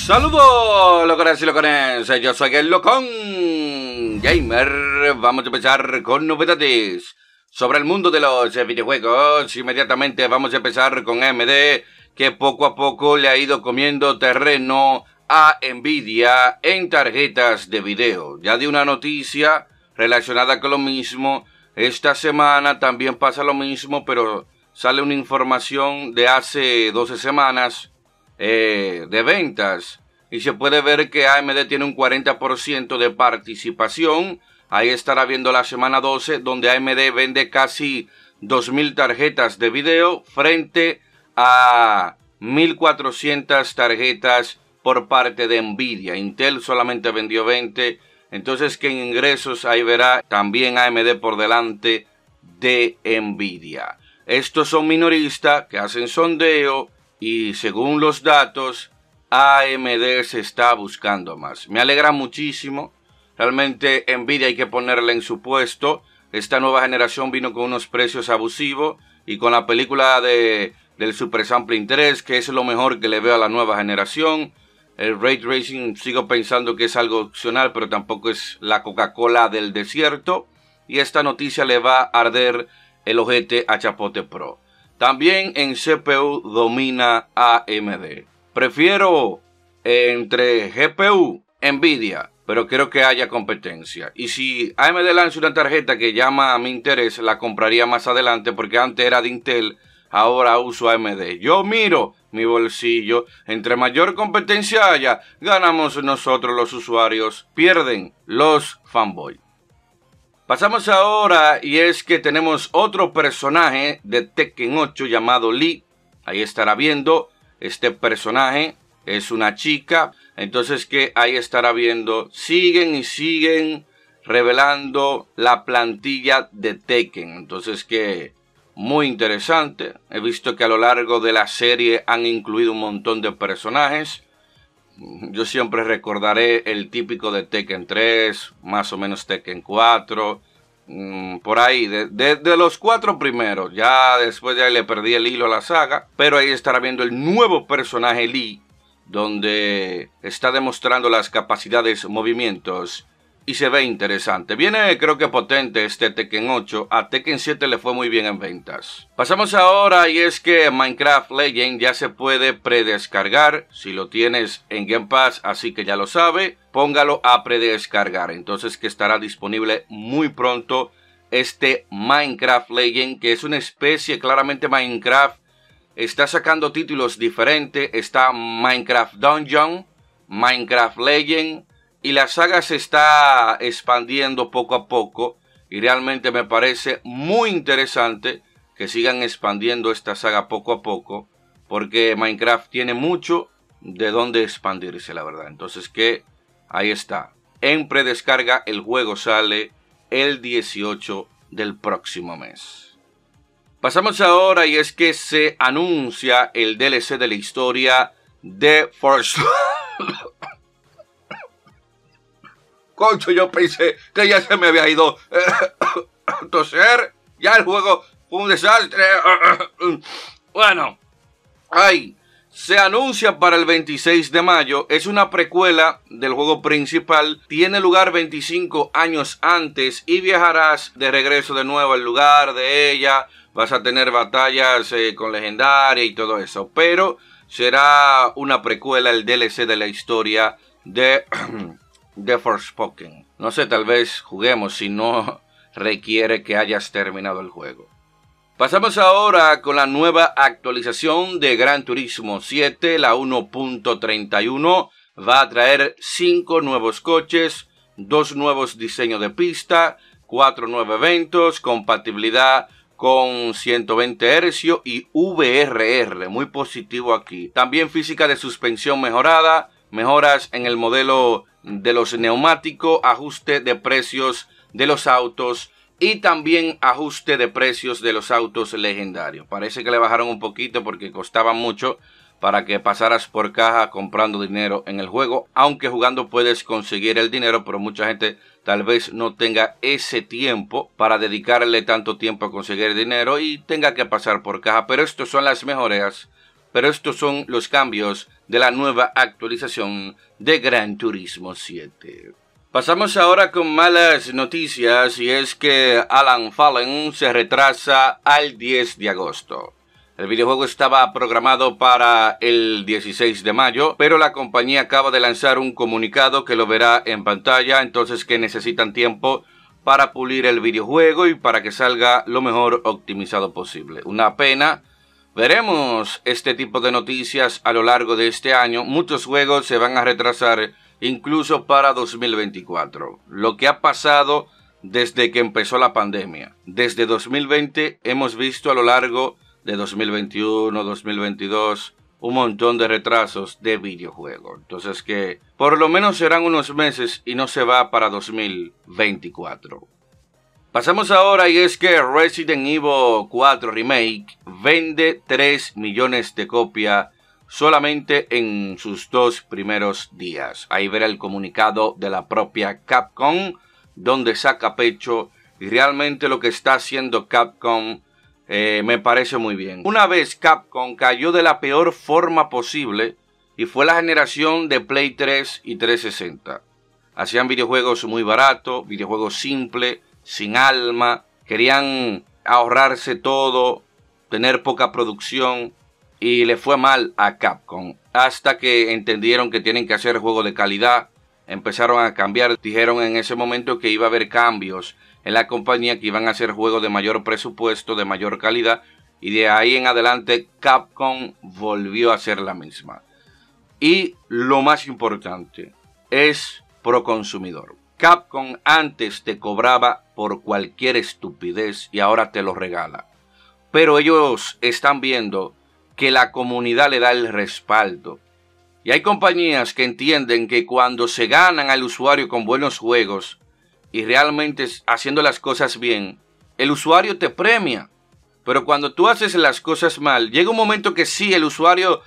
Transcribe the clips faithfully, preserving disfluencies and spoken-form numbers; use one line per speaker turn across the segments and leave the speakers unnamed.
Saludos, locones y locones, yo soy el Locón Gamer. Vamos a empezar con novedades sobre el mundo de los videojuegos. Inmediatamente vamos a empezar con A M D, que poco a poco le ha ido comiendo terreno a Nvidia en tarjetas de video. Ya di una noticia relacionada con lo mismo. Esta semana también pasa lo mismo, pero sale una información de hace doce semanas eh, de ventas. Y se puede ver que A M D tiene un cuarenta por ciento de participación. Ahí estará viendo la semana doce, donde A M D vende casi dos mil tarjetas de video frente a mil cuatrocientas tarjetas por parte de Nvidia. Intel solamente vendió veinte. Entonces que en ingresos ahí verá también A M D por delante de Nvidia. Estos son minoristas que hacen sondeo y según los datos A M D se está buscando más. Me alegra muchísimo. Realmente Nvidia hay que ponerla en su puesto. Esta nueva generación vino con unos precios abusivos y con la película de, del Super Sampling tres, que es lo mejor que le veo a la nueva generación. El Ray Tracing sigo pensando que es algo opcional, pero tampoco es la Coca-Cola del desierto. Y esta noticia le va a arder el ojete a Chapote Pro. También en C P U domina A M D. Prefiero entre G P U, Nvidia, pero quiero que haya competencia. Y si A M D lanza una tarjeta que llama a mi interés, la compraría más adelante, porque antes era de Intel, ahora uso A M D. Yo miro mi bolsillo. Entre mayor competencia haya, ganamos nosotros los usuarios, pierden los fanboys. Pasamos ahora, y es que tenemos otro personaje de Tekken ocho llamado Lee. Ahí estará viendo. Este personaje es una chica. Entonces que ahí estará viendo. Siguen y siguen revelando la plantilla de Tekken. Entonces que muy interesante. He visto que a lo largo de la serie han incluido un montón de personajes. Yo siempre recordaré el típico de Tekken tres, más o menos Tekken cuatro, mmm, por ahí, de, de, de los cuatro primeros. Ya después de ahí le perdí el hilo a la saga, pero ahí estará viendo el nuevo personaje Lee, donde está demostrando las capacidades, movimientos, y se ve interesante. Viene, creo que potente este Tekken ocho. A Tekken siete le fue muy bien en ventas. Pasamos ahora, y es que Minecraft Legends ya se puede predescargar. Si lo tienes en Game Pass, así que ya lo sabe, póngalo a predescargar. Entonces que estará disponible muy pronto este Minecraft Legends, que es una especie, claramente Minecraft está sacando títulos diferentes. Está Minecraft Dungeon, Minecraft Legends, y la saga se está expandiendo poco a poco. Y realmente me parece muy interesante que sigan expandiendo esta saga poco a poco, porque Minecraft tiene mucho de dónde expandirse, la verdad. Entonces que ahí está. En predescarga el juego sale el dieciocho del próximo mes. Pasamos ahora, y es que se anuncia el D L C de la historia de Force. Concho, yo pensé que ya se me había ido eh, toser. Ya el juego fue un desastre. Bueno, ay, se anuncia para el veintiséis de mayo. Es una precuela del juego principal. Tiene lugar veinticinco años antes y viajarás de regreso de nuevo al lugar de ella. Vas a tener batallas eh, con legendaria y todo eso. Pero será una precuela, el D L C de la historia de The Forspoken. No sé, tal vez juguemos si no requiere que hayas terminado el juego. Pasamos ahora con la nueva actualización de Gran Turismo siete, la uno punto treinta y uno. Va a traer cinco nuevos coches, dos nuevos diseños de pista, cuatro nuevos eventos, compatibilidad con ciento veinte hercios y V R R, muy positivo aquí. También física de suspensión mejorada, mejoras en el modelo de los neumáticos, ajuste de precios de los autos y también ajuste de precios de los autos legendarios. Parece que le bajaron un poquito porque costaban mucho para que pasaras por caja comprando dinero en el juego, aunque jugando puedes conseguir el dinero, pero mucha gente tal vez no tenga ese tiempo para dedicarle tanto tiempo a conseguir dinero y tenga que pasar por caja. Pero estas son las mejoras pero estos son los cambios de la nueva actualización de Gran Turismo siete. Pasamos ahora con malas noticias, y es que Alan Fallen se retrasa al diez de agosto. El videojuego estaba programado para el dieciséis de mayo, pero la compañía acaba de lanzar un comunicado que lo verá en pantalla, entonces que necesitan tiempo para pulir el videojuego y para que salga lo mejor optimizado posible. Una pena. Veremos este tipo de noticias a lo largo de este año. Muchos juegos se van a retrasar incluso para dos mil veinticuatro. Lo que ha pasado desde que empezó la pandemia. Desde dos mil veinte hemos visto a lo largo de dos mil veintiuno, dos mil veintidós, un montón de retrasos de videojuegos. Entonces que por lo menos serán unos meses y no se va para dos mil veinticuatro. Pasamos ahora, y es que Resident Evil cuatro Remake vende tres millones de copias solamente en sus dos primeros días. Ahí verá el comunicado de la propia Capcom, donde saca pecho, y realmente lo que está haciendo Capcom Eh, me parece muy bien. Una vez Capcom cayó de la peor forma posible, y fue la generación de Play tres y trescientos sesenta. Hacían videojuegos muy baratos, videojuegos simples, sin alma, querían ahorrarse todo, tener poca producción, y le fue mal a Capcom. Hasta que entendieron que tienen que hacer juegos de calidad, empezaron a cambiar, dijeron en ese momento que iba a haber cambios en la compañía, que iban a hacer juegos de mayor presupuesto, de mayor calidad, y de ahí en adelante Capcom volvió a ser la misma. Y lo más importante es pro consumidor. Capcom antes te cobraba por cualquier estupidez y ahora te lo regala. Pero ellos están viendo que la comunidad le da el respaldo. Y hay compañías que entienden que cuando se ganan al usuario con buenos juegos y realmente haciendo las cosas bien, el usuario te premia. Pero cuando tú haces las cosas mal, llega un momento que sí, el usuario,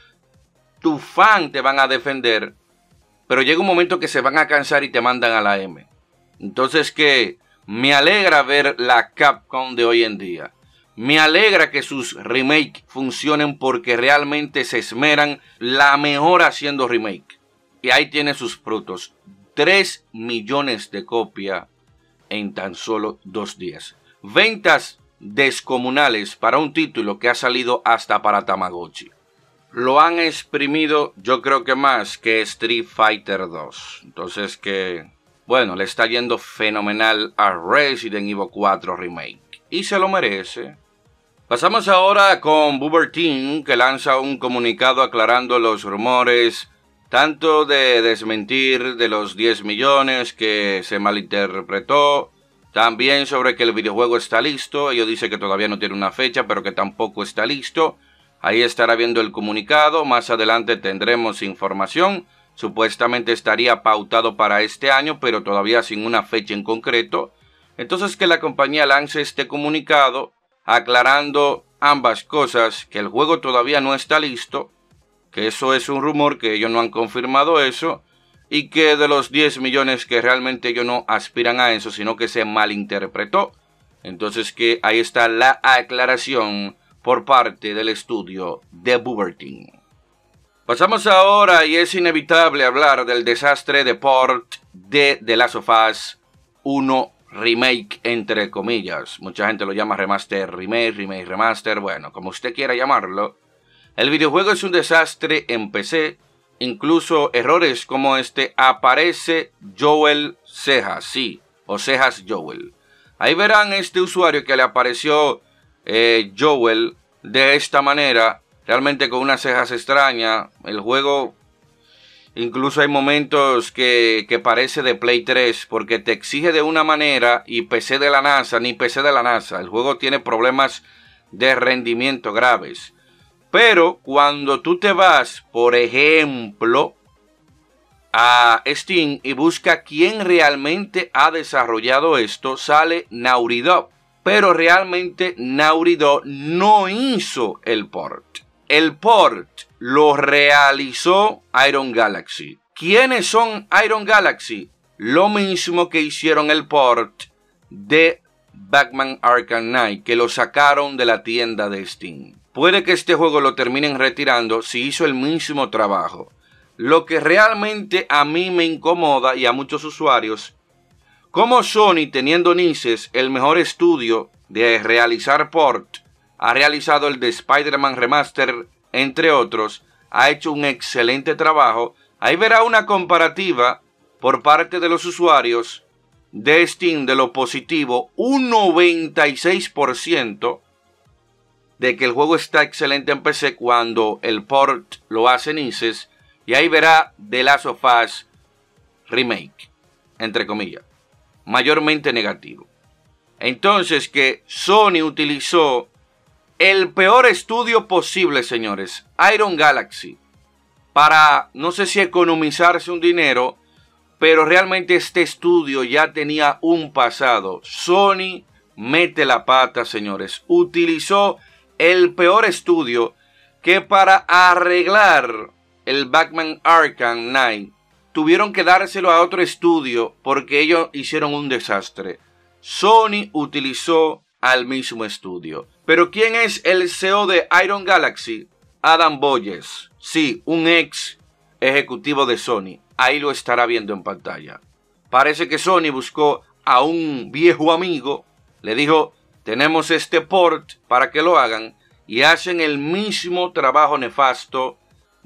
tu fan, te van a defender, pero llega un momento que se van a cansar y te mandan a la M. Entonces que me alegra ver la Capcom de hoy en día. Me alegra que sus remakes funcionen porque realmente se esmeran la mejor haciendo remake. Y ahí tiene sus frutos. tres millones de copias en tan solo dos días. Ventas descomunales para un título que ha salido hasta para Tamagotchi. Lo han exprimido, yo creo que más que Street Fighter dos. Entonces que, bueno, le está yendo fenomenal a Resident Evil cuatro Remake. Y se lo merece. Pasamos ahora con Bloober Team, que lanza un comunicado aclarando los rumores, tanto de desmentir de los diez millones que se malinterpretó, también sobre que el videojuego está listo. Ellos dicen que todavía no tiene una fecha, pero que tampoco está listo. Ahí estará viendo el comunicado, más adelante tendremos información. Supuestamente estaría pautado para este año, pero todavía sin una fecha en concreto. Entonces que la compañía lance este comunicado aclarando ambas cosas, que el juego todavía no está listo, que eso es un rumor, que ellos no han confirmado eso, y que de los diez millones que realmente ellos no aspiran a eso, sino que se malinterpretó. Entonces que ahí está la aclaración por parte del estudio de Bloober Team. Pasamos ahora, y es inevitable hablar del desastre de port de The Last of Us uno Remake, entre comillas. Mucha gente lo llama remaster, remake, remake, remaster, bueno, como usted quiera llamarlo. El videojuego es un desastre en P C, incluso errores como este. Aparece Joel Cejas, sí, o Cejas Joel. Ahí verán este usuario que le apareció eh, Joel de esta manera, realmente con unas cejas extrañas. El juego, incluso hay momentos que, que parece de Play tres, porque te exige de una manera y P C de la NASA, ni P C de la NASA. El juego tiene problemas de rendimiento graves. Pero cuando tú te vas, por ejemplo, a Steam y busca quién realmente ha desarrollado esto, sale Naughty Dog. Pero realmente Naughty Dog no hizo el port. El port lo realizó Iron Galaxy. ¿Quiénes son Iron Galaxy? Lo mismo que hicieron el port de Batman Arkham Knight, que lo sacaron de la tienda de Steam. puede que este juego lo terminen retirando si hizo el mismo trabajo. Lo que realmente a mí me incomoda y a muchos usuarios, como Sony, teniendo Nices, el mejor estudio de realizar port, ha realizado el de Spider-Man Remaster, entre otros, ha hecho un excelente trabajo. Ahí verá una comparativa por parte de los usuarios de Steam de lo positivo, un noventa y seis por ciento de que el juego está excelente en P C cuando el port lo hace Nices, y ahí verá The Last of Us Remake, entre comillas, mayormente negativo. Entonces, que Sony utilizó el peor estudio posible, señores, Iron Galaxy, para, no sé si economizarse un dinero, pero realmente este estudio ya tenía un pasado. Sony mete la pata, señores. Utilizó el peor estudio, que para arreglar el Batman Arkham Knight tuvieron que dárselo a otro estudio porque ellos hicieron un desastre. Sony utilizó al mismo estudio. Pero ¿quién es el C E O de Iron Galaxy? Adam Boyes. Sí, un ex ejecutivo de Sony. Ahí lo estará viendo en pantalla. Parece que Sony buscó a un viejo amigo, le dijo, tenemos este port para que lo hagan, y hacen el mismo trabajo nefasto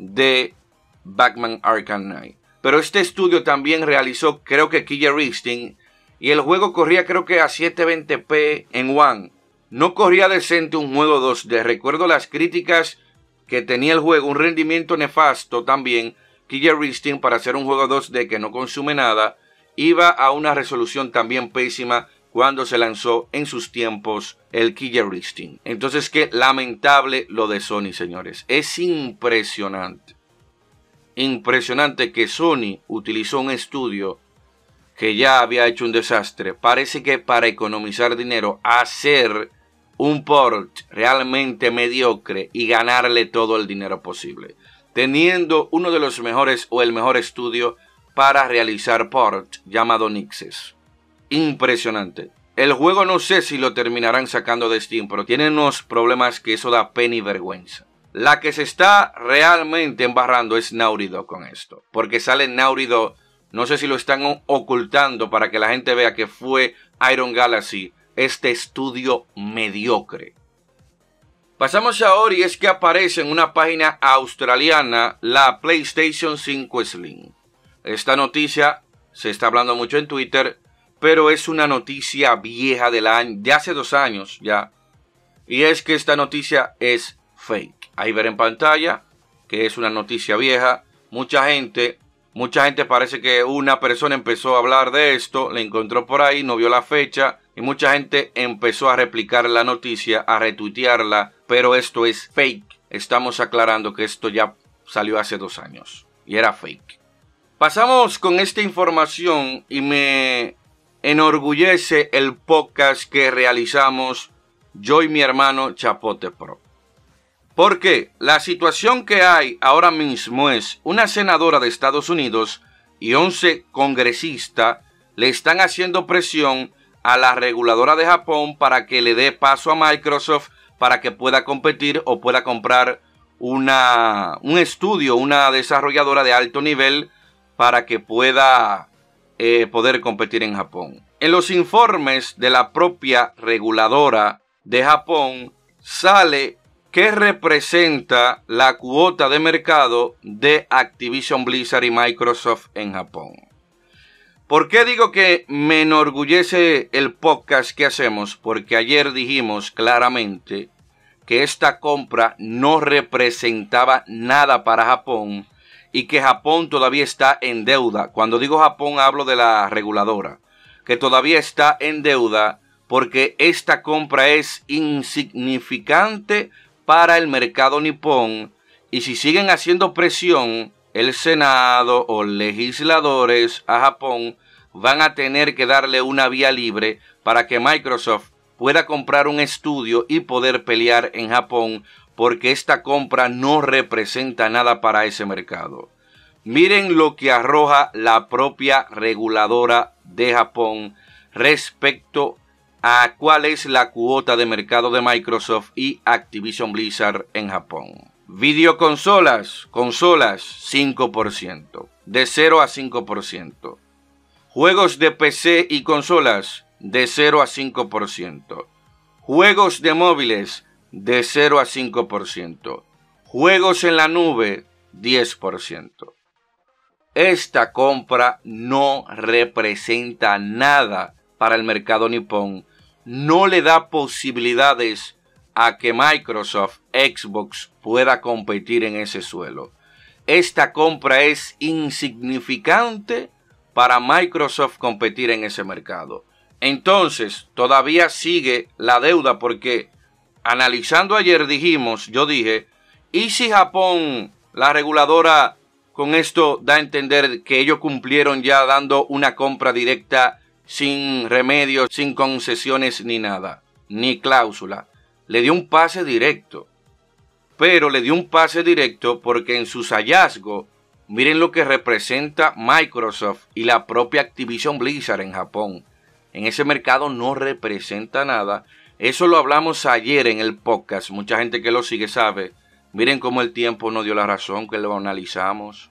de Batman Arkham Knight. Pero este estudio también realizó, creo que Killer Instinct, y el juego corría creo que a setecientos veinte p en One. No corría decente un juego dos D. Recuerdo las críticas que tenía el juego, un rendimiento nefasto también. Killer Instinct, para hacer un juego dos D que no consume nada, iba a una resolución también pésima cuando se lanzó en sus tiempos el Killer Instinct. Entonces, qué lamentable lo de Sony, señores. Es impresionante. Impresionante que Sony utilizó un estudio que ya había hecho un desastre. Parece que para economizar dinero, hacer un port realmente mediocre y ganarle todo el dinero posible, teniendo uno de los mejores o el mejor estudio para realizar port llamado Nixes. Impresionante. El juego no sé si lo terminarán sacando de Steam, pero tiene unos problemas que eso da pena y vergüenza. La que se está realmente embarrando es Naughty Dog con esto, porque sale Naughty Dog, no sé si lo están ocultando para que la gente vea que fue Iron Galaxy, este estudio mediocre. Pasamos ahora y es que aparece en una página australiana la PlayStation cinco Slim. Esta noticia se está hablando mucho en Twitter, pero es una noticia vieja del año, de hace dos años ya. Y es que esta noticia es fake. Ahí ver en pantalla que es una noticia vieja. Mucha gente, mucha gente parece que una persona empezó a hablar de esto, le encontró por ahí, no vio la fecha, y mucha gente empezó a replicar la noticia, a retuitearla, pero esto es fake. Estamos aclarando que esto ya salió hace dos años y era fake. Pasamos con esta información y me enorgullece el podcast que realizamos yo y mi hermano Chapote Pro. Porque la situación que hay ahora mismo es una senadora de Estados Unidos y once congresistas le están haciendo presión a la reguladora de Japón para que le dé paso a Microsoft para que pueda competir o pueda comprar una, un estudio, una desarrolladora de alto nivel para que pueda eh, poder competir en Japón. En los informes de la propia reguladora de Japón sale que representa la cuota de mercado de Activision Blizzard y Microsoft en Japón. ¿Por qué digo que me enorgullece el podcast que hacemos? Porque ayer dijimos claramente que esta compra no representaba nada para Japón y que Japón todavía está en deuda. Cuando digo Japón hablo de la reguladora, que todavía está en deuda porque esta compra es insignificante para el mercado nipón, y si siguen haciendo presión el Senado o legisladores a Japón, van a tener que darle una vía libre para que Microsoft pueda comprar un estudio y poder pelear en Japón, porque esta compra no representa nada para ese mercado. Miren lo que arroja la propia reguladora de Japón respecto a cuál es la cuota de mercado de Microsoft y Activision Blizzard en Japón. Videoconsolas, consolas, cinco por ciento, de cero a cinco por ciento. Juegos de P C y consolas, de cero a cinco por ciento. Juegos de móviles, de cero a cinco por ciento. Juegos en la nube, diez por ciento. Esta compra no representa nada para el mercado nipón. No le da posibilidades a que Microsoft, Xbox pueda competir en ese suelo. Esta compra es insignificante para Microsoft competir en ese mercado. Entonces, todavía sigue la deuda porque analizando ayer dijimos, yo dije, ¿y si Japón, la reguladora, con esto da a entender que ellos cumplieron ya dando una compra directa sin remedios, sin concesiones ni nada, ni cláusula? Le dio un pase directo. Pero le dio un pase directo porque en sus hallazgos, miren lo que representa Microsoft y la propia Activision Blizzard en Japón. En ese mercado no representa nada. Eso lo hablamos ayer en el podcast. Mucha gente que lo sigue sabe. Miren cómo el tiempo nos dio la razón, que lo analizamos.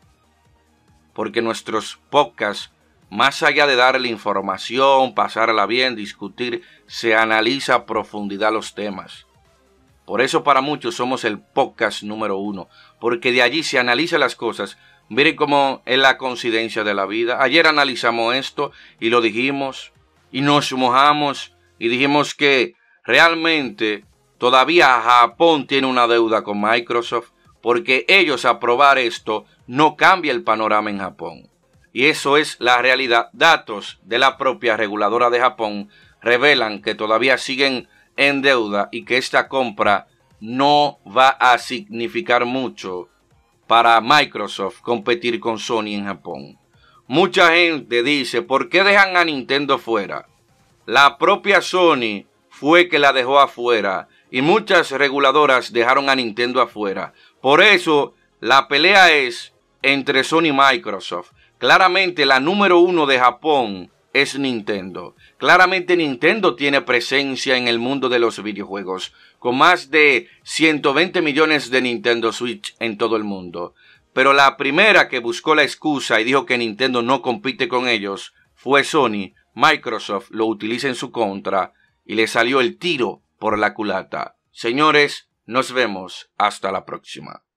Porque nuestros podcasts, más allá de darle información, pasarla bien, discutir, se analiza a profundidad los temas. Por eso para muchos somos el podcast número uno. Porque de allí se analizan las cosas. Miren cómo es la coincidencia de la vida. Ayer analizamos esto y lo dijimos. Y nos mojamos y dijimos que realmente todavía Japón tiene una deuda con Microsoft. Porque ellos aprobar esto no cambia el panorama en Japón. Y eso es la realidad. Datos de la propia reguladora de Japón revelan que todavía siguen en deuda y que esta compra no va a significar mucho para Microsoft competir con Sony en Japón. Mucha gente dice, ¿por qué dejan a Nintendo fuera? La propia Sony fue que la dejó afuera y muchas reguladoras dejaron a Nintendo afuera. Por eso la pelea es entre Sony y Microsoft. Claramente la número uno de Japón es Nintendo. Claramente Nintendo tiene presencia en el mundo de los videojuegos, con más de ciento veinte millones de Nintendo Switch en todo el mundo. Pero la primera que buscó la excusa y dijo que Nintendo no compite con ellos fue Sony. Microsoft lo utiliza en su contra y le salió el tiro por la culata. Señores, nos vemos hasta la próxima.